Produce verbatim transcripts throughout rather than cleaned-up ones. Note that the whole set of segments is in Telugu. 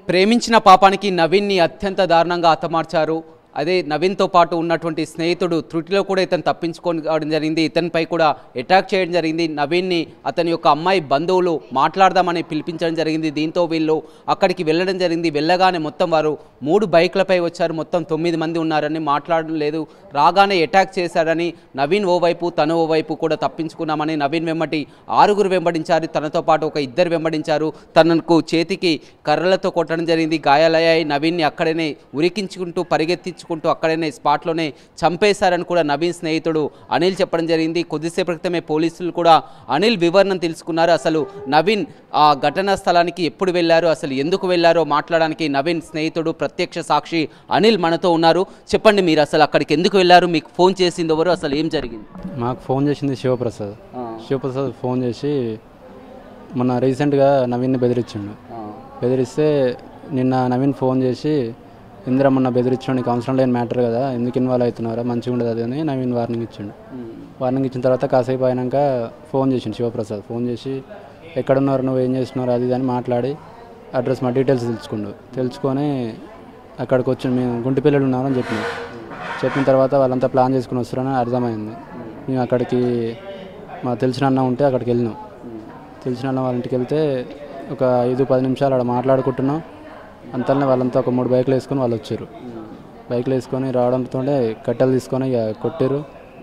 ప్రేమించిన పాపానికి నవీన్ని అత్యంత దారుణంగా హతమార్చారు. అదే నవీన్తో పాటు ఉన్నటువంటి స్నేహితుడు త్రుటిలో కూడా ఇతను తప్పించుకోవడం జరిగింది. ఇతనిపై కూడా అటాక్ చేయడం జరిగింది. నవీన్ని అతని యొక్క అమ్మాయి బంధువులు మాట్లాడదామని పిలిపించడం జరిగింది. దీంతో వీళ్ళు అక్కడికి వెళ్ళడం జరిగింది. వెళ్ళగానే మొత్తం వారు మూడు బైక్లపై వచ్చారు. మొత్తం తొమ్మిది మంది ఉన్నారని మాట్లాడడం లేదు. రాగానే అటాక్ చేశారని నవీన్ ఓవైపు తను ఓవైపు కూడా తప్పించుకున్నామని నవీన్ వెంబడి ఆరుగురు వెంబడించారు. తనతో పాటు ఒక ఇద్దరు వెంబడించారు. తనకు చేతికి కర్రలతో కొట్టడం జరిగింది. గాయాలయ్యాయి. నవీన్ని అక్కడనే ఉరికించుకుంటూ పరిగెత్తించు అక్కడనే స్పాట్లోనే చంపేశారని కూడా నవీన్ స్నేహితుడు అనిల్ చెప్పడం జరిగింది. కొద్దిసేపటి క్రితమే పోలీసులు కూడా అనిల్ వివరణ తెలుసుకున్నారు. అసలు నవీన్ ఆ ఘటనా స్థలానికి ఎప్పుడు వెళ్ళారు, అసలు ఎందుకు వెళ్ళారో మాట్లాడడానికి నవీన్ స్నేహితుడు ప్రత్యక్ష సాక్షి అనిల్ మనతో ఉన్నారు. చెప్పండి, మీరు అసలు అక్కడికి ఎందుకు వెళ్ళారు, మీకు ఫోన్ చేసింది ఎవరు, అసలు ఏం జరిగింది? మాకు ఫోన్ చేసింది శివప్రసాద్. శివప్రసాద్ ఫోన్ చేసి మొన్న రీసెంట్గా నవీన్ని బెదిరించిండు. బెదిరిస్తే నిన్న నవీన్ ఫోన్ చేసి ఇందిరా మొన్న బెదిరించడం నీకు అవసరం లేని మ్యాటర్ కదా, ఎందుకు ఇన్వాల్వ్ అవుతున్నారా, మంచిగా ఉండదు అది అని నవీన్ వార్నింగ్ ఇచ్చిండు. వార్నింగ్ ఇచ్చిన తర్వాత కాసేపు అయినాక ఫోన్ చేసిండు శివప్రసాద్. ఫోన్ చేసి ఎక్కడున్నారు, నువ్వు ఏం చేస్తున్నారు, అది ఇది అని మాట్లాడి అడ్రస్ మా డీటెయిల్స్ తెలుసుకుండు. తెలుసుకొని అక్కడికి వచ్చి మేము గుంటి పిల్లలు ఉన్నామని చెప్పినాం. చెప్పిన తర్వాత వాళ్ళంతా ప్లాన్ చేసుకుని వస్తారని అర్థమైంది. మేము అక్కడికి మా తెలిసిన అన్న ఉంటే అక్కడికి వెళ్ళినాం. తెలిసిన అన్న వాళ్ళ ఇంటికి వెళ్తే ఒక ఐదు పది నిమిషాలు అక్కడ మాట్లాడుకుంటున్నాం. అంతలోనే వాళ్ళంతా ఒక మూడు బైకులు వేసుకొని వాళ్ళు వచ్చారు. బైకులు వేసుకొని రావడంతో కట్టెలు తీసుకొని ఇక కొట్టారు.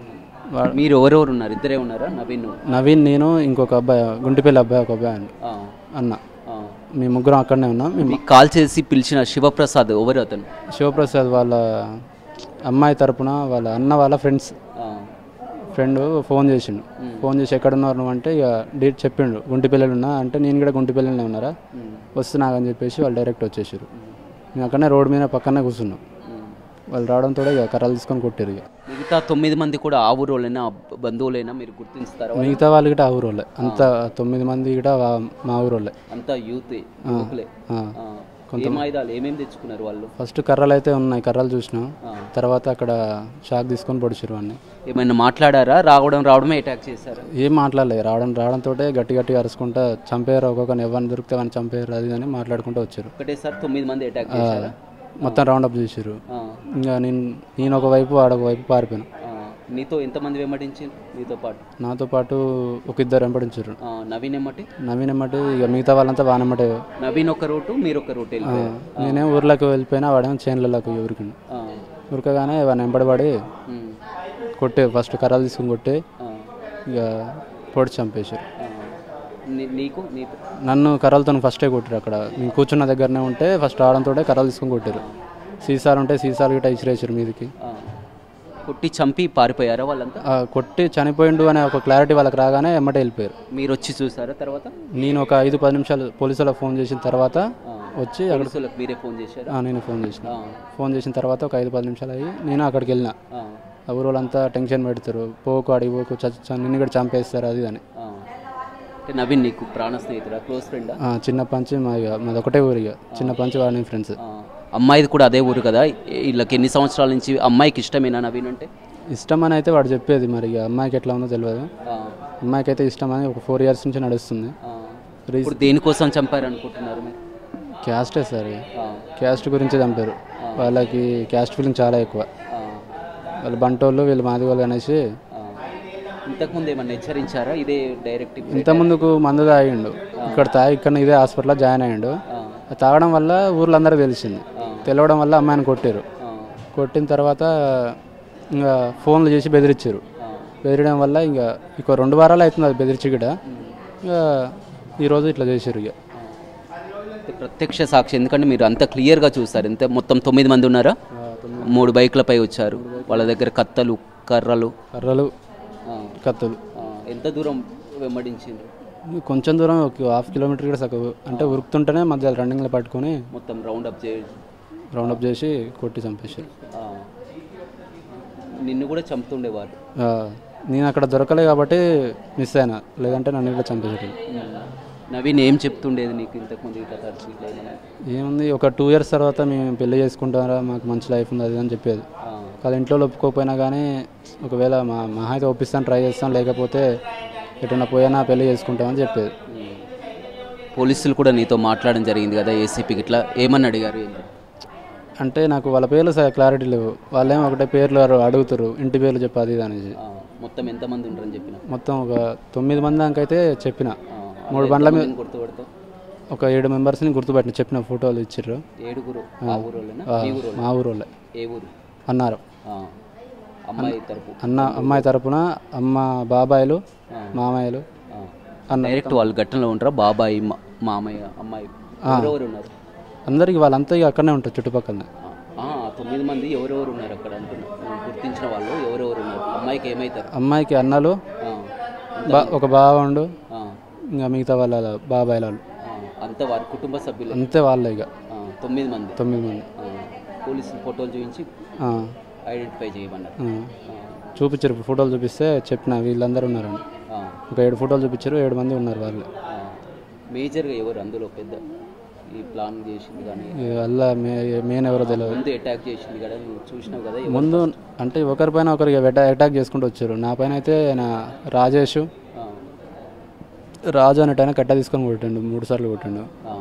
మీరు ఎవరెవరు ఉన్నారు? ఇద్దరే ఉన్నారా? నవీన్ నవీన్ నేను ఇంకొక అబ్బాయి, గుంటిపల్లి అబ్బాయి ఒక అబ్బాయి అండి అన్న. మేము ముగ్గురం అక్కడనే ఉన్నాం. మేము కాల్ చేసి పిలిచిన శివప్రసాద్ ఎవరు? అతను శివప్రసాద్ వాళ్ళ అమ్మాయి తరపున వాళ్ళ అన్న వాళ్ళ ఫ్రెండ్స్ ఫ్రెండ్ ఫోన్ చేసిండు. ఫోన్ చేసి ఎక్కడున్నారు నువ్వు అంటే ఇక డేట్ చెప్పిండు. గుంటి పిల్లలు ఉన్నా అంటే నేను కూడా గుంటి పిల్లలనే ఉన్నారా, వస్తున్నాగని చెప్పేసి వాళ్ళు డైరెక్ట్ వచ్చేసారు. మేము అక్కడనే రోడ్డు మీద పక్కనే కూర్చున్నాం. వాళ్ళు రావడంతో ఇక కర్రలు తీసుకొని కొట్టారు. ఇక మిగతా తొమ్మిది మంది కూడా ఆ ఊరోళ్ళైనా బంధువులైనా మీరు గుర్తిస్తారా? మిగతా వాళ్ళు గిట్ట ఆ ఊరోళ్ళే. అంతా తొమ్మిది మంది గిట్ట మా ఊరోళ్ళే. అంతా యూత్. ఏమేమి తెచ్చుకున్నారు వాళ్ళు? ఫస్ట్ కర్రలు అయితే ఉన్నాయి, కర్రలు చూసినాం. తర్వాత అక్కడ షాక్ తీసుకొని పొడిచారు అన్ని. ఏమైనా మాట్లాడారా? రావడం రావడమే అటాక్ చేశారు? ఏం మాట్లాడలేదు. రావడం రావడంతో గట్టి గట్టి అరుచుకుంటా చంపేరు. ఒక్కొక్కరిని ఎవరిని దొరికితే అని చంపేరు అది అని మాట్లాడుకుంటూ వచ్చారు. ఒకటేసారి తొమ్మిది మంది అటాక్ చేశారు. మొత్తం రౌండ్ అప్ చేశారు. ఇంకా నేను నేను ఒకవైపు ఆడొక వైపు పారిపోయాను. నీతో ఎంతమంది వెంబడించారు? నీతో పాటు నాతో పాటు ఒక ఇద్దరు వెంబడించారు. నవీన్ ఎమ్మటి నవీన్ ఎమ్మటి ఇక మిగతా వాళ్ళంతా వానమ్మటే. నవీన్ ఒక రూటు, మీరు ఒక రూట్. నేనేం ఊర్లోకి వెళ్ళిపోయినా వాడేమో చేన్లలోకి ఊరికి ఉరకగానే వాడిని వెంబడబడి కొట్టే ఫస్ట్ కర్రలు తీసుకుని కొట్టి ఇక పొడి చంపేశారు. నీకు నన్ను కర్రలతో ఫస్టే కొట్టారు. అక్కడ నేను కూర్చున్న దగ్గరనే ఉంటే ఫస్ట్ రావడంతో కర్రలు తీసుకొని కొట్టారు. సీసాలు ఉంటే సీసాలు గిట్ట ఇసిరేసారు మీదకి. కొట్టి చంపి పారిపోయారా వాళ్ళంతా? కొట్టి చనిపోయిండు అనే ఒక క్లారిటీ వాళ్ళకి రాగానే ఎమ్మటే వెళ్ళిపోయారు. మీరు వచ్చి చూసారా తర్వాత? నేను ఒక ఐదు పది నిమిషాలు పోలీసులకు ఫోన్ చేసిన తర్వాత వచ్చి అక్కడ మీరే ఫోన్ చేశారు? నేను ఫోన్ చేసిన. ఫోన్ చేసిన తర్వాత ఒక ఐదు పది నిమిషాలు అయ్యి నేను అక్కడికి వెళ్ళిన. ఊరు వాళ్ళంతా టెన్షన్ పెడతారు, పోకు అడిగి పోకు నిన్ను కూడా చంపేస్తారు అది అని. నవీన్ నీకు ప్రాణ స్నేహితుడా, క్లోజ్ ఫ్రెండ్? చిన్నప్పటి నుంచి మా మాది ఒకటే ఊరు. ఇక చిన్నప్పటి నుంచి వాడిని ఫ్రెండ్స్. అమ్మాయిది కూడా అదే ఊరు కదా? వీళ్ళకి ఎన్ని సంవత్సరాల నుంచి అమ్మాయికి ఇష్టమేనా నవీన్ అంటే? ఇష్టం అని అయితే వాడు చెప్పేది. మరి ఇక అమ్మాయికి ఎట్లా ఉందో తెలియదు. అమ్మాయికి అయితే ఇష్టం అని ఒక ఫోర్ ఇయర్స్ నుంచి నడుస్తుంది. దేనికోసం చంపారు అనుకుంటున్నారు? క్యాస్టే సార్, క్యాస్ట్ గురించి చంపారు. వాళ్ళకి క్యాస్ట్ ఫీలింగ్ చాలా ఎక్కువ. వాళ్ళు బంటోళ్ళు, వీళ్ళు మాది వాళ్ళు అనేసి. ఇంతకుముందు ఏమన్నా హెచ్చరించారా? ఇదే డైరెక్ట్ ఇంతకుముందుకు మందు తాగిండు. ఇక్కడ తాగి ఇక్కడ ఇదే హాస్పిటల్లో జాయిన్ అయ్యిండు. తాగడం వల్ల ఊర్లో అందరూ తెలిసింది. తెలవడం వల్ల అమ్మాయిని కొట్టారు. కొట్టిన తర్వాత ఇంకా ఫోన్లు చేసి బెదిరించారు. బెదిరడం వల్ల ఇంకా ఇక రెండు వారాలు అవుతుంది అది బెదిరించి కూడా. ఇంకా ఈరోజు ఇట్లా చేశారు. ఇక ప్రత్యక్ష సాక్షి, ఎందుకంటే మీరు అంత క్లియర్గా చూస్తారు. ఎంత మొత్తం తొమ్మిది మంది ఉన్నారా? మూడు బైక్లపై వచ్చారు. వాళ్ళ దగ్గర కత్తలు, కర్రలు కర్రలు కత్తులు. ఎంత దూరం వెంబడించిండ్రు? కొంచెం దూరం, ఒక హాఫ్ కిలోమీటర్ కూడా సగం. అంటే ఉరుకుతుంటేనే మధ్య రన్నింగ్లో పట్టుకొని మొత్తం రౌండ్ అప్ చేసి రౌండ్ అప్ చేసి కొట్టి చంపేశారు. నిన్ను కూడా చంపుతుండేవారు. నేను అక్కడ దొరకలే కాబట్టి మిస్ అయినా, లేదంటే నన్ను కూడా చంపేశారు. నవీన్ ఏం చెప్తుండేది నీకు ఇంతకుముందు? ఏముంది, ఒక టూ ఇయర్స్ తర్వాత మేము పెళ్లి చేసుకుంటారా, మాకు మంచి లైఫ్ ఉంది అది అని చెప్పేది. కానీ ఇంట్లో ఒప్పుకోకపోయినా కానీ ఒకవేళ మా మహా అయితే ఒప్పిస్తాను, ట్రై చేస్తాను, లేకపోతే ఎటన్నా పోయినా పెళ్లి చేసుకుంటామని చెప్పేది. పోలీసులు కూడా నీతో మాట్లాడడం జరిగింది కదా ఏసీపీకి, ఇట్లా ఏమని అడిగారు? అంటే నాకు వాళ్ళ పేర్లు క్లారిటీ లేవు, వాళ్ళేమో ఒకటే పేర్లు అడుగుతారు, ఇంటి పేర్లు చెప్పాలి ఇది అనేసి. మొత్తం ఎంతమంది ఉంటారని చెప్పిన? మొత్తం ఒక తొమ్మిది మంది దానికైతే చెప్పిన. మూడు బండ్ల మీద గుర్తుపడతావు? ఒక ఏడు మెంబర్స్ని గుర్తుపెట్టిన, చెప్పిన ఫోటోలు ఇచ్చిర్రు. ఏడుగురు మా ఊరు వాళ్ళే. ఏ ఊరు అన్నారు. అమ్మాయి తరపు అన్న అమ్మాయి తరపున అమ్మ, బాబాయిలు, మామయ్యలు అన్న. డైరెక్ట్ వాళ్ళు ఘట్టంలో ఉంటారా? బాబాయి, మామయ్య, అమ్మాయి ఎవరెవరు ఉన్నారు? అందరికి వాళ్ళంతా ఇక అక్కడనే ఉంటారు చుట్టుపక్కలనే. తొమ్మిది మంది ఎవరెవరు ఉన్నారు అక్కడ అంటున్నారు? గుర్తించిన వాళ్ళు ఎవరెవరు ఉన్నారు? అమ్మాయికి ఏమవుతారు? అమ్మాయికి అన్నలు, ఒక బావండు, ఇంకా మిగతా వాళ్ళ బాబాయిల వాళ్ళు అంతా వారి కుటుంబ సభ్యులు అంతే వాళ్ళే. ఇక తొమ్మిది మంది తొమ్మిది మంది పోలీసులు ఫోటోలు చూపించి ఐడెంటిఫై చేయమన్నారు. చూపించారు, ఫోటోలు చూపిస్తే చెప్పిన వీళ్ళందరూ ఉన్నారండి. ఒక ఏడు ఫోటోలు చూపించారు, ఏడు మంది ఉన్నారు వాళ్ళు. మేజర్గా ఎవరు అందులో పెద్ద ఈ ప్లాన్ చేసింది కానీ వల్ల మెయిన్ ఎవరో తెలియదు. ముందు అటాక్ చేసింది కదా, నువ్వు చూసినావు కదా ముందు. అంటే ఒకరిపైన ఒకరికి అటాక్ చేసుకుంటూ వచ్చారు. నా పైన అయితే నా రాజేష్ రాజు అనేటైనా కట్ట తీసుకొని కొట్టిండు, మూడు సార్లు కొట్టిండు.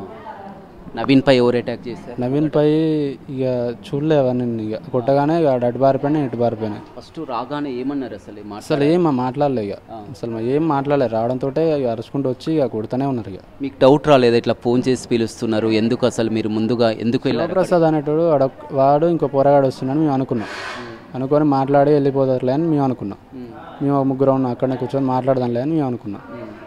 నవీన్ పై ఎవరు అటాక్ చేస్తారు? నవీన్ పై ఇక చూడలే అవన్నీ, ఇక కొట్టగానే ఇక అటు బారిపోయినా ఇటు బారిపోయినా. ఫస్ట్ రాగానే ఏమన్నారు అసలు? అసలు ఏం మాట్లాడలే, ఇక అసలు ఏం మాట్లాడలే. రావడంతో ఇక అరుచుకుంటూ వచ్చి ఇక కొడుతూనే ఉన్నారు. ఇక మీకు డౌట్ రాలేదు ఇట్లా ఫోన్ చేసి పిలుస్తున్నారు ఎందుకు అసలు మీరు ముందుగా ఎందుకు వెళ్ళారు? ప్రసాద్ అనేటోడు అడ వాడు ఇంకో పోరగాడు వస్తున్నాడు మేము అనుకున్నాం. అనుకొని మాట్లాడి వెళ్ళిపోతారులే అని మేము అనుకున్నాం. మేము ముగ్గురు ఉన్నాం అక్కడనే కూర్చొని మాట్లాడదాంలే అని మేము అనుకున్నాం.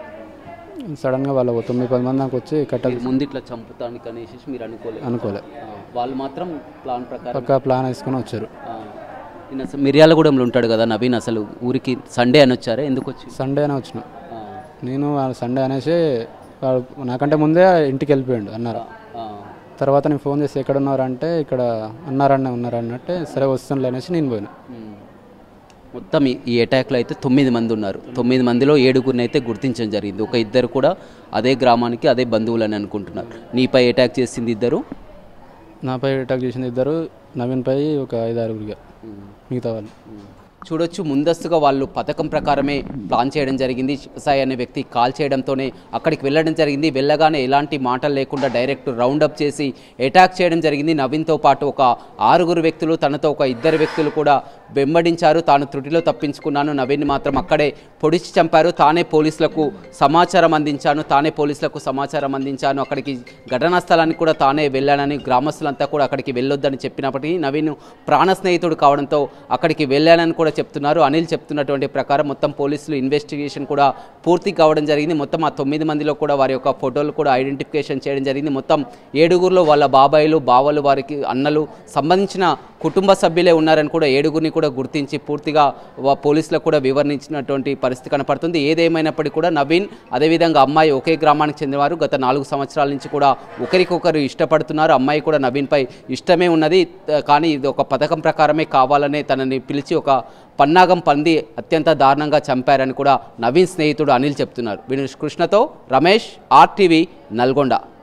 సడన్గా వాళ్ళు తొమ్మిది పది మంది దాకా వచ్చి కట్టాలి. ముందు ఇట్లా చంపుతానికి అనేసి మీరు అనుకోలేదు? అనుకోలే. వాళ్ళు మాత్రం ప్లాన్ ప్రకారం పక్కా ప్లాన్ వేసుకొని వచ్చారు. నేను అసలు మిర్యాలగూడెంలో ఉంటాడు కదా నవీన్, అసలు ఊరికి సండే అని వచ్చారా? ఎందుకు వచ్చి? సండే అనే వచ్చిన నేను. సండే అనేసి నాకంటే ముందే ఇంటికి వెళ్ళిపోయాడు అన్నారు. తర్వాత నేను ఫోన్ చేసి ఎక్కడ ఉన్నారంటే ఇక్కడ అన్నారన్న ఉన్నారు అన్నట్టే, సరే వస్తానులే అనేసి నేను పోయినా. మొత్తం ఈ అటాక్లో అయితే తొమ్మిది మంది ఉన్నారు. తొమ్మిది మందిలో ఏడుగురిని అయితే గుర్తించడం జరిగింది. ఒక ఇద్దరు కూడా అదే గ్రామానికి అదే బంధువులని అనుకుంటున్నారు. నీపై అటాక్ చేసింది ఇద్దరు, నాపై అటాక్ చేసింది ఇద్దరు, నవీన్ పై ఒక ఐదు ఆరుగురిగా మిగతా వాళ్ళు. చూడొచ్చు, ముందస్తుగా వాళ్ళు పథకం ప్రకారమే ప్లాన్ చేయడం జరిగింది. సాయి అనే వ్యక్తి కాల్ చేయడంతోనే అక్కడికి వెళ్ళడం జరిగింది. వెళ్ళగానే ఎలాంటి మాటలు లేకుండా డైరెక్ట్ రౌండప్ చేసి అటాక్ చేయడం జరిగింది. నవీన్తో పాటు ఒక ఆరుగురు వ్యక్తులు, తనతో ఒక ఇద్దరు వ్యక్తులు కూడా వెంబడించారు. తాను త్రుటిలో తప్పించుకున్నాను, నవీన్ మాత్రం అక్కడే పొడిచి చంపారు, తానే పోలీసులకు సమాచారం అందించాను తానే పోలీసులకు సమాచారం అందించాను అక్కడికి ఘటనా స్థలానికి కూడా తానే వెళ్ళానని గ్రామస్తులంతా కూడా అక్కడికి వెళ్ళొద్దని చెప్పినప్పటికీ నవీన్ ప్రాణ స్నేహితుడు కావడంతో అక్కడికి వెళ్ళానని కూడా చెప్తున్నారు. అనిల్ చెప్తున్నటువంటి ప్రకారం మొత్తం పోలీసులు ఇన్వెస్టిగేషన్ కూడా పూర్తి కావడం జరిగింది. మొత్తం ఆ తొమ్మిది మందిలో కూడా వారి యొక్క ఫోటోలు కూడా ఐడెంటిఫికేషన్ చేయడం జరిగింది. మొత్తం ఏడుగురులో వాళ్ళ బాబాయిలు, బావలు, వారికి అన్నలు సంబంధించిన కుటుంబ సభ్యులే ఉన్నారని కూడా ఏడుగురిని కూడా గుర్తించి పూర్తిగా పోలీసులకు కూడా వివరించినటువంటి పరిస్థితి కనపడుతుంది. ఏదేమైనప్పటికీ కూడా నవీన్ అదేవిధంగా అమ్మాయి ఒకే గ్రామానికి చెందినవారు. గత నాలుగు సంవత్సరాల నుంచి కూడా ఒకరికొకరు ఇష్టపడుతున్నారు. అమ్మాయి కూడా నవీన్పై ఇష్టమే ఉన్నది, కానీ ఇది ఒక పథకం ప్రకారమే కావాలనే తనని పిలిచి ఒక పన్నాగం పంది అత్యంత దారుణంగా చంపారని కూడా నవీన్ స్నేహితుడు అనిల్ చెప్తున్నారు. వినోష్ కృష్ణతో రమేష్, ఆర్టీవీ, నల్గొండ.